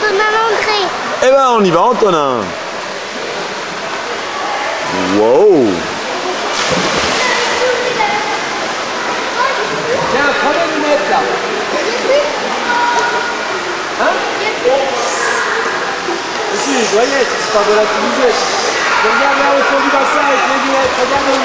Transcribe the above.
Maman Gré. Eh ben, on y va, Antonin. Wow. Tiens, prends les lunettes là. Hein? Si, vous voyez, c'est pas volatilisé. Regarde là au fond du bassin avec les lunettes, regarde.